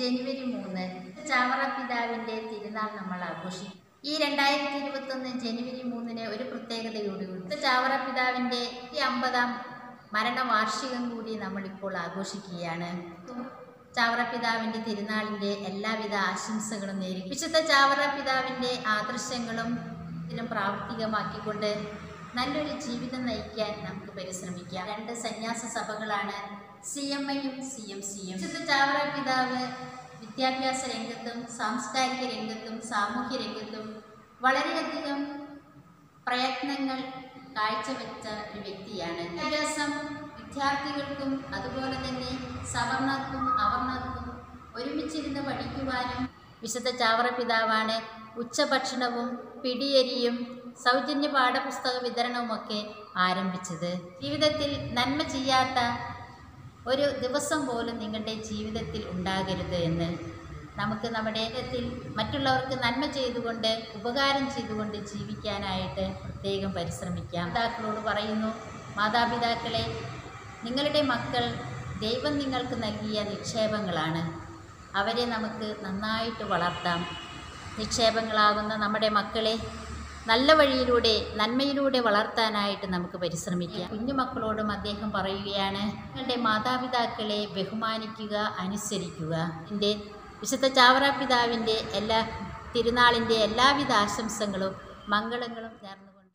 ജനുവരി 3 ചാവറ പിതാവിൻ്റെ തിരുനാൾ നമ്മൾ ആഘോഷിക്കും. ഈ 2021 ജനുവരി 3 ഒരു പ്രത്യേകതയോടുകൂടി ചാവറ പിതാവിൻ്റെ 50ാം മരണവാർഷികം കൂടി നമ്മളിപ്പോൾ ആഘോഷിക്കുകയാണ്. ചാവറ പിതാവിൻ്റെ തിരുനാളിൻ്റെ എല്ലാവിധ ആശംസകളും നേരിടും. വിശുദ്ധ ചാവറ പിതാവിൻ്റെ ആദർശങ്ങളും ഇതിലും പ്രാവർത്തികമാക്കിക്കൊണ്ട് നല്ലൊരു ജീവിതം നയിക്കാൻ നമുക്ക് പരിശ്രമിക്കാം. 2 സന്യാസ സഭകളാണ് CMIയും CMCയും. വിശുദ്ധ ചാവറ പിതാവ് വിദ്യാഭ്യാസ രംഗത്തും സാംസ്കാരിക രംഗത്തും സാമൂഹ്യ രംഗത്തും വളരെയധികം പ്രയത്നങ്ങൾ കാഴ്ചവെച്ച ഒരു വ്യക്തിയാണ്. വിദ്യാഭ്യാസം വിദ്യാർത്ഥികൾക്കും അതുപോലെ തന്നെ സവർണർക്കും അവർണർക്കും ഒരുമിച്ചിരുന്ന് പഠിക്കുവാനും വിശുദ്ധ ചാവറ പിതാവാണ് ഉച്ചഭക്ഷണവും പിടിയരിയും സൗജന്യ പാഠപുസ്തക വിതരണവുമൊക്കെ ആരംഭിച്ചത്. ജീവിതത്തിൽ നന്മ ചെയ്യാത്ത ഒരു ദിവസം പോലും നിങ്ങളുടെ ജീവിതത്തിൽ ഉണ്ടാകരുത് എന്ന് നമുക്ക് നമ്മുടെ ജീവിതത്തിൽ മറ്റുള്ളവർക്ക് നന്മ ചെയ്തുകൊണ്ട് ഉപകാരം ചെയ്തുകൊണ്ട് ജീവിക്കാനായിട്ട് പ്രത്യേകം പരിശ്രമിക്കാം. മാതാക്കളോട് പറയുന്നു, മാതാപിതാക്കളെ, നിങ്ങളുടെ മക്കൾ ദൈവം നിങ്ങൾക്ക് നൽകിയ നിക്ഷേപങ്ങളാണ്. അവരെ നമുക്ക് നന്നായിട്ട് വളർത്താം. നിക്ഷേപങ്ങളാകുന്ന നമ്മുടെ മക്കളെ നല്ല വഴിയിലൂടെ നന്മയിലൂടെ വളർത്താനായിട്ട് നമുക്ക് പരിശ്രമിക്കാം. കുഞ്ഞുമക്കളോടും അദ്ദേഹം പറയുകയാണ്, നിങ്ങളുടെ മാതാപിതാക്കളെ ബഹുമാനിക്കുക, അനുസരിക്കുക. എൻ്റെ വിശുദ്ധ ചാവറ പിതാവിൻ്റെ എല്ലാ തിരുനാളിൻ്റെ എല്ലാവിധ ആശംസകളും മംഗളങ്ങളും നേർന്നുകൊണ്ട്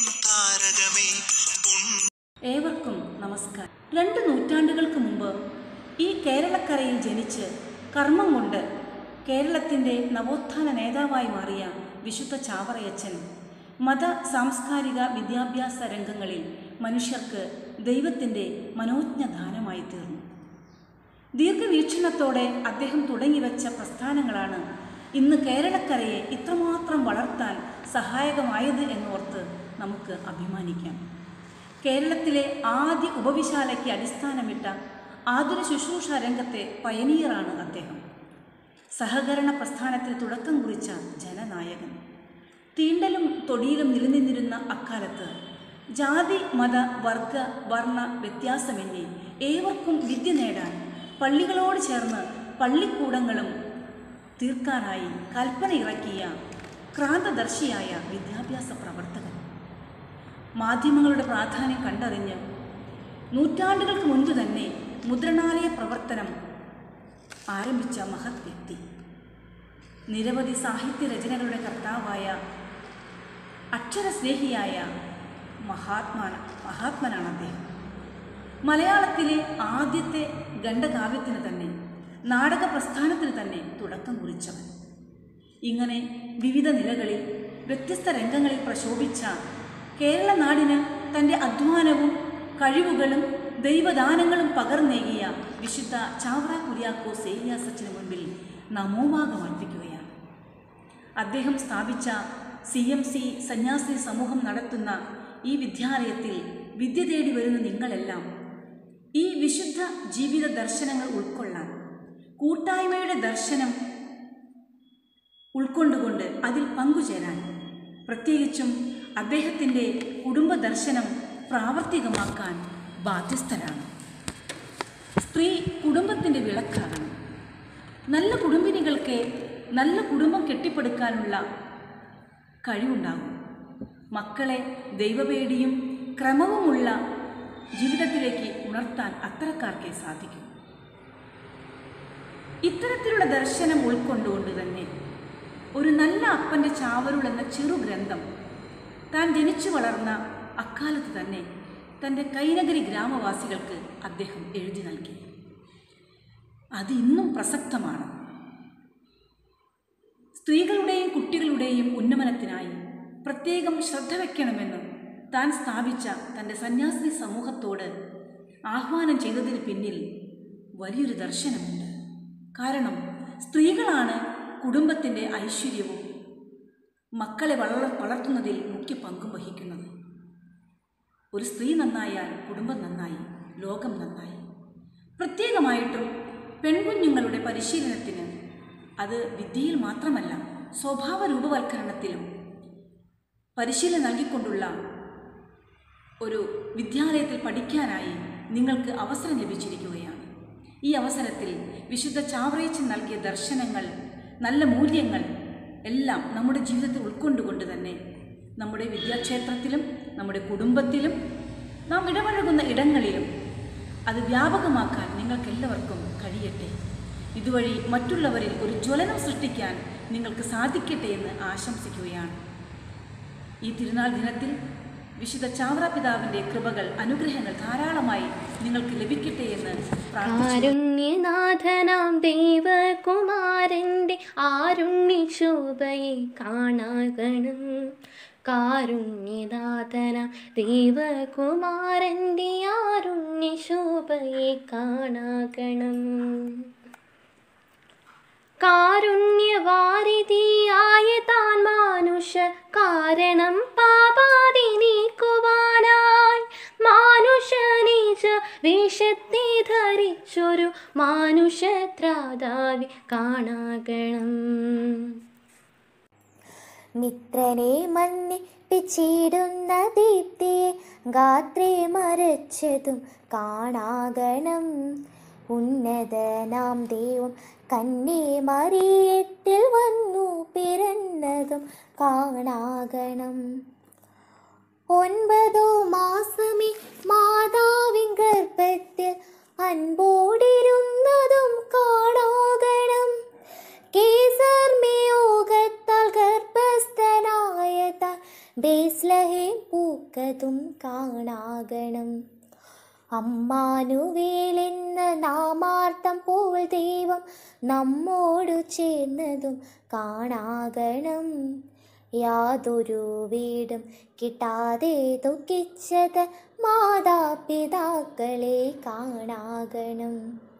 ഏവർക്കും നമസ്കാരം. 2 നൂറ്റാണ്ടുകൾക്ക് മുമ്പ് ഈ കേരളക്കരയിൽ ജനിച്ച് കർമ്മം കൊണ്ട് കേരളത്തിൻ്റെ നവോത്ഥാന നേതാവായി മാറിയ വിശുദ്ധ ചാവറയച്ചൻ മത സാംസ്കാരിക വിദ്യാഭ്യാസ രംഗങ്ങളിൽ മനുഷ്യർക്ക് ദൈവത്തിൻ്റെ മനോജ്ഞ ദാനമായി തീർന്നു. ദീർഘവീക്ഷണത്തോടെ അദ്ദേഹം തുടങ്ങിവെച്ച പ്രസ്ഥാനങ്ങളാണ് ഇന്ന് കേരളക്കരയെ ഇത്രമാത്രം വളർത്താൻ സഹായകമായത് എന്നോർത്ത് നമുക്ക് അഭിമാനിക്കാം. കേരളത്തിലെ ആദ്യ ഉപവിശാലയ്ക്ക് അടിസ്ഥാനമിട്ട ആതുര ശുശ്രൂഷ രംഗത്തെ പയനീയറാണ് അദ്ദേഹം. സഹകരണ പ്രസ്ഥാനത്തിന് തുടക്കം കുറിച്ച ജനനായകൻ. തീണ്ടലും തൊടിയിലും നിലനിന്നിരുന്ന അക്കാലത്ത് ജാതി മത വർഗ വർണ്ണ വ്യത്യാസമെന്നേ ഏവർക്കും വിദ്യ നേടാൻ പള്ളികളോട് ചേർന്ന് പള്ളിക്കൂടങ്ങളും തീർക്കാനായി കൽപ്പന ഇറക്കിയ ക്രാന്തദർശിയായ വിദ്യാഭ്യാസ പ്രവർത്തകൻ. മാധ്യമങ്ങളുടെ പ്രാധാന്യം കണ്ടറിഞ്ഞ് നൂറ്റാണ്ടുകൾക്ക് മുൻപ് തന്നെ മുദ്രണാലയ പ്രവർത്തനം ആരംഭിച്ച മഹത് വ്യക്തി. നിരവധി സാഹിത്യ രചനകളുടെ കർത്താവായ അക്ഷരസ്നേഹിയായ മഹാത്മനാണ് അദ്ദേഹം. മലയാളത്തിലെ ആദ്യത്തെ ഖണ്ഡകാവ്യത്തിന് തന്നെ നാടക പ്രസ്ഥാനത്തിന് തന്നെ തുടക്കം കുറിച്ചവൻ. ഇങ്ങനെ വിവിധ നിലകളിൽ വ്യത്യസ്ത രംഗങ്ങളിൽ പ്രശോഭിച്ച കേരള നാടിന് തൻ്റെ അധ്വാനവും കഴിവുകളും ദൈവദാനങ്ങളും പകർന്നേകിയ വിശുദ്ധ ചാവറ കുര്യാക്കോസ് ഏലിയാസച്ചന് മുൻപിൽ നമോഭാഗം അർപ്പിക്കുകയാണ്. അദ്ദേഹം സ്ഥാപിച്ച CMC സന്യാസി സമൂഹം നടത്തുന്ന ഈ വിദ്യാലയത്തിൽ വിദ്യ തേടി വരുന്ന നിങ്ങളെല്ലാം ഈ വിശുദ്ധ ജീവിത ദർശനങ്ങൾ ഉൾക്കൊള്ളാൻ, കൂട്ടായ്മയുടെ ദർശനം ഉൾക്കൊണ്ടുകൊണ്ട് അതിൽ പങ്കുചേരാൻ, പ്രത്യേകിച്ചും അദ്ദേഹത്തിൻ്റെ കുടുംബ ദർശനം പ്രാവർത്തികമാക്കാൻ ബാധ്യസ്ഥരാണ്. സ്ത്രീ കുടുംബത്തിൻ്റെ വിളക്കാകണം. നല്ല കുടുംബിനികൾക്ക് നല്ല കുടുംബം കെട്ടിപ്പടുക്കാനുള്ള കഴിവുണ്ടാകും. മക്കളെ ദൈവപേടിയും ക്രമവുമുള്ള ജീവിതത്തിലേക്ക് ഉണർത്താൻ അത്തരക്കാർക്കേ സാധിക്കും. ഇത്തരത്തിലുള്ള ദർശനം ഉൾക്കൊണ്ടുകൊണ്ട് തന്നെ ഒരു നല്ല അപ്പൻ്റെ ചാവരുൾ എന്ന ചെറു ഗ്രന്ഥം താൻ ജനിച്ചു വളർന്ന അക്കാലത്ത് തന്നെ തൻ്റെ കൈനഗരി ഗ്രാമവാസികൾക്ക് അദ്ദേഹം എഴുതി നൽകി. അത് ഇന്നും പ്രസക്തമാണ്. സ്ത്രീകളുടെയും കുട്ടികളുടെയും ഉന്നമനത്തിനായി പ്രത്യേകം ശ്രദ്ധ വയ്ക്കണമെന്ന് താൻ സ്ഥാപിച്ച തൻ്റെ സന്യാസി സമൂഹത്തോട് ആഹ്വാനം ചെയ്തതിന് പിന്നിൽ വലിയൊരു ദർശനമുണ്ട്. കാരണം സ്ത്രീകളാണ് കുടുംബത്തിൻ്റെ ഐശ്വര്യവും മക്കളെ വളർത്തുന്നതിൽ മുഖ്യ പങ്കും വഹിക്കുന്നത്. ഒരു സ്ത്രീ നന്നായാൽ കുടുംബം നന്നായി, ലോകം നന്നായി. പ്രത്യേകമായിട്ടും പെൺകുഞ്ഞുങ്ങളുടെ പരിശീലനത്തിന്, അത് വിദ്യയിൽ മാത്രമല്ല സ്വഭാവ രൂപവൽക്കരണത്തിലും പരിശീലനം നൽകിക്കൊണ്ടുള്ള ഒരു വിദ്യാലയത്തിൽ പഠിക്കാനായി നിങ്ങൾക്ക് അവസരം ലഭിച്ചിരിക്കുകയാണ്. ഈ അവസരത്തിൽ വിശുദ്ധ ചാവറയച്ചൻ നൽകിയ ദർശനങ്ങൾ, നല്ല മൂല്യങ്ങൾ എല്ലാം നമ്മുടെ ജീവിതത്തിൽ ഉൾക്കൊണ്ടുകൊണ്ട് തന്നെ നമ്മുടെ വിദ്യാക്ഷേത്രത്തിലും നമ്മുടെ കുടുംബത്തിലും നാം ഇടപഴകുന്ന ഇടങ്ങളിലും അത് വ്യാപകമാക്കാൻ നിങ്ങൾക്കെല്ലാവർക്കും കഴിയട്ടെ. ഇതുവഴി മറ്റുള്ളവരിൽ ഒരു ജ്വലനം സൃഷ്ടിക്കാൻ നിങ്ങൾക്ക് സാധിക്കട്ടെ എന്ന് ആശംസിക്കുകയാണ്. ഈ തിരുനാൾ ദിനത്തിൽ വിശുദ്ധ ചാവറ പിതാവിൻ്റെ കൃപകൾ, അനുഗ്രഹങ്ങൾ ധാരാളമായി നിങ്ങൾക്ക് ലഭിക്കട്ടെ എന്ന് കാരുണ്യനാഥനാം ദേവകുമാരൻ്റെ ആരുണ്യശോഭയെ കാണാകണം. കാരുണ്യനാഥനാം ദേവകുമാരൻ്റെ ആരുണ്യശോഭയെ കാണാകണം. കാരുണ്യവാരിധിയായ താൻ മാനുഷ കാരണം പാപാതി നീക്കുവാനായി മാനുഷനീച വേഷത്തെ ധരിച്ചൊരു മാനുഷത്രാതാവി കാണാകണം. മിത്രനെ മന്നിപ്പിച്ചിടുന്ന ദീപ്തിയെ ഗാത്രേ മറച്ചതും കാണാകണം. ഉന്നതനാം ദൈവം കന്യേ മറിയത്തിൽ വന്നു പിറന്നതും കാണാകണം. 9 മാസമേ മാതാവിൻ ഗർഭത്തിൽ അൻപോടിരുന്നതും കാണാകണം. കേസർമയോഗത്താൽ ഗർഭസ്ഥനായ താൻ ബേത്ലഹേം പൂക്കതും കാണാകണം. അമ്മാനുവേലെന്ന നാമാർത്ഥം പോൽ ദൈവം നമ്മോടു ചേർന്നതും കാണാകണം. യാതൊരു വീടും കിട്ടാതെ ദുഃഖിച്ചത് മാതാപിതാക്കളെ കാണാകണം.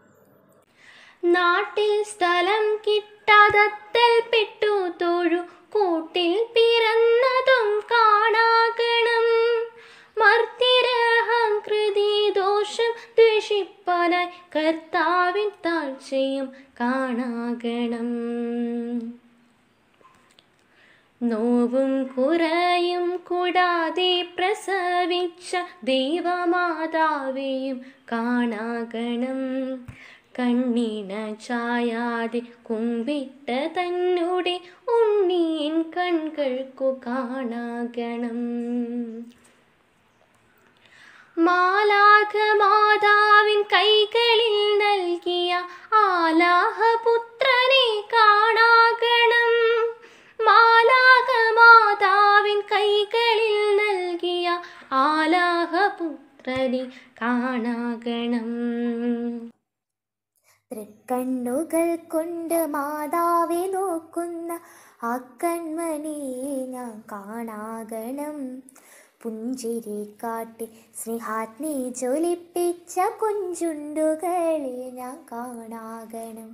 നാട്ടിൽ സ്ഥലം കിട്ടാതത്തിൽ പെട്ടു തൊഴു കൂട്ടിൽ പിറന്നതും കാണാകണം. മർത്യരഹംകൃതി ദോഷം ദ്വേഷിപ്പാനായി കർത്താവിൻ താഴ്ചയും കാണാകണം. നോവും കുറയും കൂടാതെ പ്രസവിച്ച ദൈവമാതാവേയും കാണാകണം. കണ്ണിണ ചായാതെ കുമ്പിട്ട തന്നോടെ ഉണ്ണീൻ കൺകൾക്കു കാണാകണം. മാലാഖ മാതാവിൻ കൈകളിൽ നൽകിയ ആലാഹപുത്രനെ കാണാകണം. മാലാഖ മാതാവിൻ കൈകളിൽ നൽകിയ ആലാഹപുത്രനെ കാണാകണം. തൃക്കണ്ണുകൾ കൊണ്ട് മാതാവെ നോക്കുന്ന ആ കൺമണിയെ ഞാൻ കാണാകണം. പുഞ്ചിരി കാട്ടി സ്നേഹാഗ്നി ജ്വലിപ്പിച്ച കുഞ്ചുണ്ടുകളെ ഞാൻ കാണാകണം.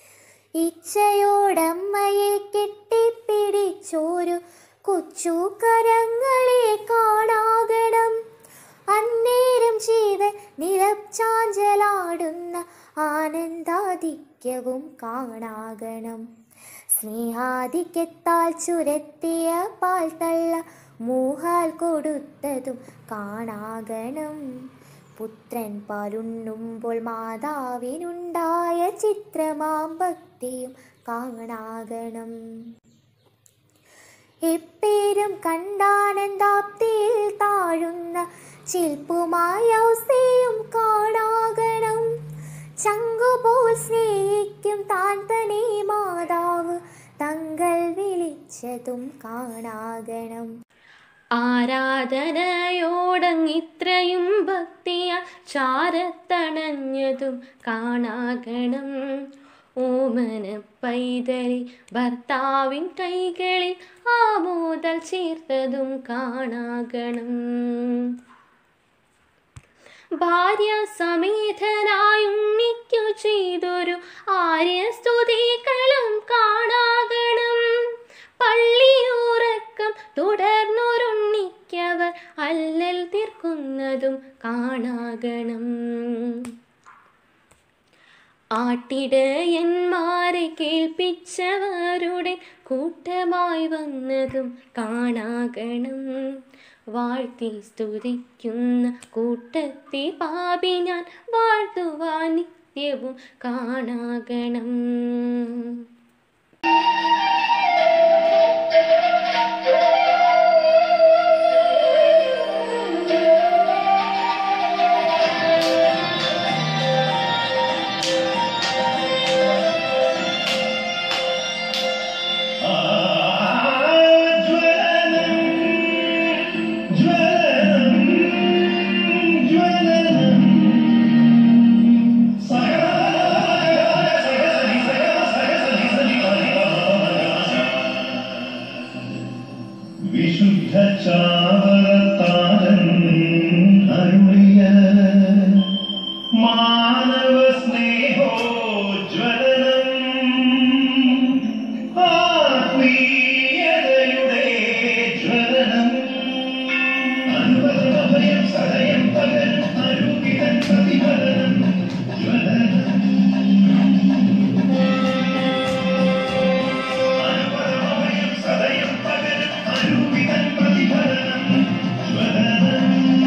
ഇച്ഛയോടമ്മയെ കെട്ടിപ്പിടിച്ചോരു കൊച്ചു കരങ്ങളെ കാണാകണം. അന്നേരം ജീവൻ നിലച്ചാഞ്ചലാടുന്ന ആനന്ദാധിക്യവും കാണാകണം. സ്നേഹാധിക്യത്താൽ ചുരത്തിയ പാൽ തള്ള മൂഹാൽ കൊടുത്തതും കാണാകണം. പുത്രൻ പാലുണ്ണുമ്പോൾ മാതാവിനുണ്ടായ ചിത്രമാം ഭക്തിയും കാണാകണം. എപ്പേരും കണ്ടാനന്ദാപ്തിയിൽ താഴുന്ന ശില്പുമായ ഔസേയും കാണാകണം. ചങ്കുപോൽ സ്നേഹിക്കും താൻ തന്നെ മാതാവ് തങ്ങൾ വിളിച്ചതും കാണാകണം. ആരാധനയോടങ്ങിത്രയും ഭക്തിയാൽ ചാരത്തണഞ്ഞതും കാണാകണം. ഓമന പൈതലി ഭർത്താവിൻ കൈകളിൽ ആമോദൽ ചേർത്തതും കാണാകണം. ഭാര്യ സമേതനായുണ്ണിക്കു ചെയ്തൊരു ആര്യസ്തുതികളും കാണാകണം. പള്ളിയുറക്കം തുടർന്നൊരുണ്ണിക്കവർ അല്ലൽ തീർക്കുന്നതും കാണാകണം. ആട്ടിടയന്മാരെ കേൾപ്പിച്ചവരുടെ കൂട്ടമായി വന്നതും കാണാകണം. വാഴ്ത്തി സ്തുതിക്കുന്ന കൂട്ടത്തെ പാപി ഞാൻ വാഴ്ത്തുവാൻ സത്യവും കാണാകണം. വിശുദ്ധ ചാവറത്താരൻ അരുളിയ മാനവ സ്നേഹോജ്വലനം ആത്മീയതയുടെ ജ്വലനം അനുഭവഭയം സദയം പകരും അരുകിതൻ പ്രതിഫലനം ജ്വലനം അനുഭവഭയം സദയം പകരും അരുകിതൻ പ്രതിഫലനം ജ്വലനം.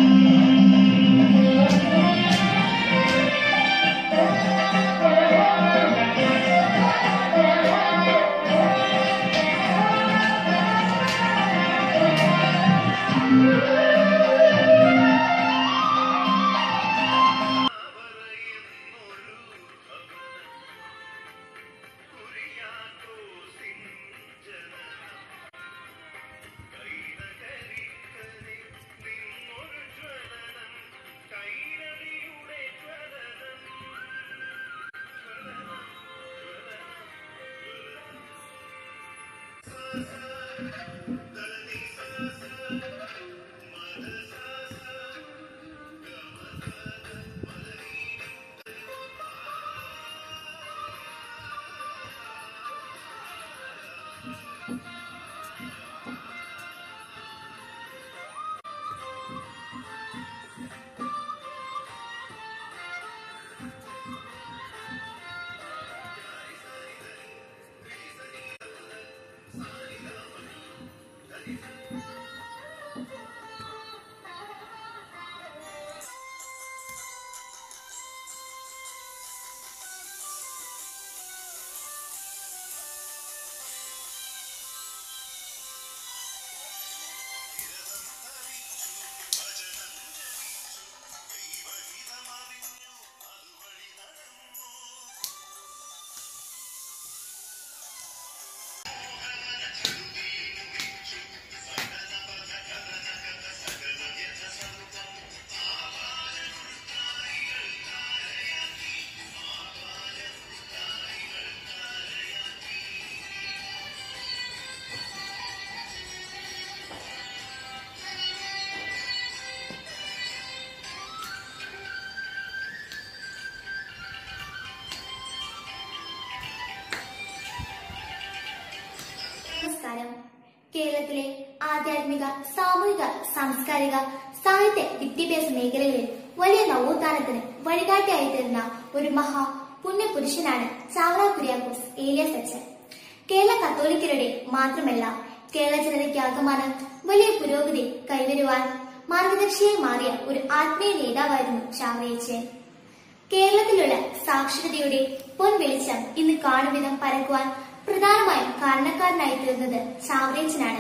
നമസ്കാരം. കേരളത്തിലെ ആധ്യാത്മിക, സാമൂഹിക, സാംസ്കാരിക, സാഹിത്യ, വിദ്യാഭ്യാസ മേഖലകളിൽ വലിയ നവോത്ഥാനത്തിന് വഴികാട്ടിയായി തീർന്ന ഒരു മഹാ പുണ്യപുരുഷനാണ് ചാവറ കുര്യാക്കോസ് ഏലിയാസ് അച്ഛൻ. കേരള കത്തോലിക്കരുടെ മാത്രമല്ല കേരള ജനതയ്ക്കാകമാനം വലിയ പുരോഗതി കൈവരുവാൻ മാർഗദർശിയായി മാറിയ ഒരു ആത്മീയ നേതാവായിരുന്നു ചാവറയച്ചൻ. കേരളത്തിലുള്ള സാക്ഷരതയുടെ പൊൻവെളിച്ചം ഇന്ന് കാണുവിധം പരക്കുവാൻ പ്രധാനമായും കാരണക്കാരനായി തീർന്നത് ചാവറയച്ചനാണ്.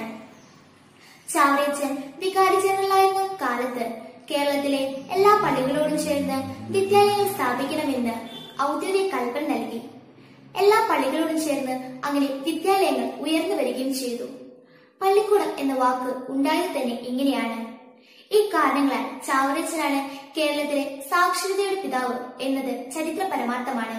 ചാവറയച്ചൻ വികാരി ജനറലായിരുന്ന കാലത്ത് കേരളത്തിലെ എല്ലാ പള്ളികളോടും ചേർന്ന് വിദ്യാലയങ്ങൾ സ്ഥാപിക്കണമെന്ന് ഔദ്യോഗിക കൽപ്പന നൽകി. എല്ലാ പള്ളികളോടും ചേർന്ന് അങ്ങനെ വിദ്യാലയങ്ങൾ ഉയർന്നു വരികയും ചെയ്തു. പള്ളിക്കൂടം എന്ന വാക്ക് ഉണ്ടായത് തന്നെ ഇങ്ങനെയാണ്. ഈ കാരണങ്ങളാൽ ചാവറയച്ചനാണ് കേരളത്തിലെ സാക്ഷരതയുടെ പിതാവ് എന്നത് ചരിത്ര പരമാർത്ഥമാണ്.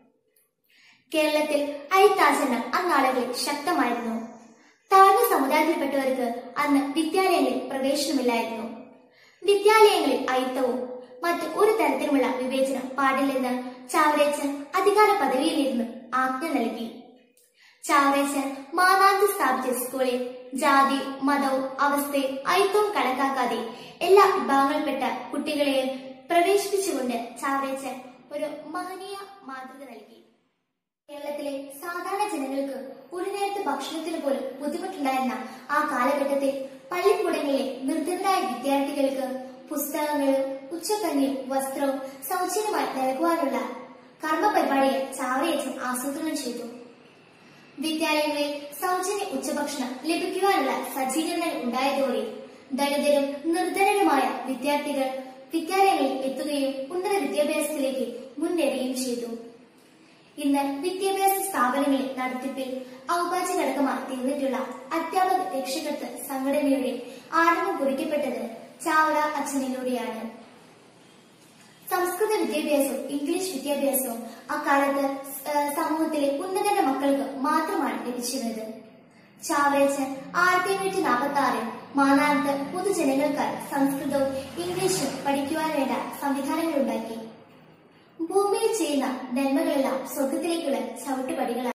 കേരളത്തിൽ അയിത്താചരണം അന്നാളുകളിൽ ശക്തമായിരുന്നു. താഴ്ന്ന സമുദായത്തിൽപ്പെട്ടവർക്ക് അന്ന് വിദ്യാലയങ്ങളിൽ പ്രവേശനമില്ലായിരുന്നു. വിദ്യാലയങ്ങളിൽ അയിത്തവും മറ്റു ഒരു തരത്തിലുമുള്ള വിവേചനം പാടില്ലെന്ന് ചാവറയച്ചൻ അധികാര പദവിയിലിരുന്ന് ആജ്ഞ നൽകി. ചാവറയച്ചൻ മാനാഞ്ചി സ്ഥാപിച്ച സ്കൂളിൽ ജാതി, മതവും അവസ്ഥയും അയിത്തവും കണക്കാക്കാതെ എല്ലാ വിഭാഗങ്ങളിൽപ്പെട്ട കുട്ടികളെയും പ്രവേശിപ്പിച്ചുകൊണ്ട് ചാവറയച്ചൻ ഒരു മഹനീയ മാതൃക നൽകി. കേരളത്തിലെ സാധാരണ ജനങ്ങൾക്ക് ഒരു നേരത്തെ ഭക്ഷണത്തിന് പോലും ബുദ്ധിമുട്ടുണ്ടായിരുന്ന ആ കാലഘട്ടത്തിൽ പള്ളിക്കൂടങ്ങളിലെ നിർധനരായ വിദ്യാർത്ഥികൾക്ക് പുസ്തകങ്ങളും ഉച്ചക്കഞ്ഞിയും വസ്ത്രവും സൗജന്യമായി നൽകുവാനുള്ള കർമ്മ പരിപാടികൾ ചാവറയച്ചൻ ആസൂത്രണം ചെയ്തു. വിദ്യാലയങ്ങളിൽ സൗജന്യ ഉച്ചഭക്ഷണം ലഭിക്കുവാനുള്ള സജ്ജീകരണങ്ങൾ ഉണ്ടായതോടെ ദളിതരും നിർധനരുമായ വിദ്യാർത്ഥികൾ വിദ്യാലയങ്ങളിൽ എത്തുകയും ഉന്നത വിദ്യാഭ്യാസത്തിലേക്ക് മുന്നേറുകയും ചെയ്തു. ഇന്ന് വിദ്യാഭ്യാസ സ്ഥാപനങ്ങളിൽ നടത്തിപ്പിൽ ഔപാചിക ഘടകമായി തീർന്നിട്ടുള്ള അധ്യാപക രക്ഷകർത്തൃ സംഘടനയുടെ ആരംഭം കുറിക്കപ്പെട്ടത് ചാവറ അച്ഛനിലൂടെയാണ്. സംസ്കൃത വിദ്യാഭ്യാസവും ഇംഗ്ലീഷ് വിദ്യാഭ്യാസവും അക്കാലത്ത് സമൂഹത്തിലെ ഉന്നതരുടെ മക്കൾക്ക് മാത്രമാണ് ലഭിച്ചിരുന്നത്. ചാവറയച്ചൻ 1846 മാനാനത്ത് പൊതുജനങ്ങൾക്കായി സംസ്കൃതവും ഇംഗ്ലീഷും പഠിക്കുവാൻ വേണ്ട സംവിധാനങ്ങൾ ഉണ്ടാക്കി. ഭൂമിയിൽ ചെയ്യുന്ന നന്മകളെല്ലാം സ്വർഗത്തിലേക്കുള്ള ചവിട്ടുപടികളാണ്.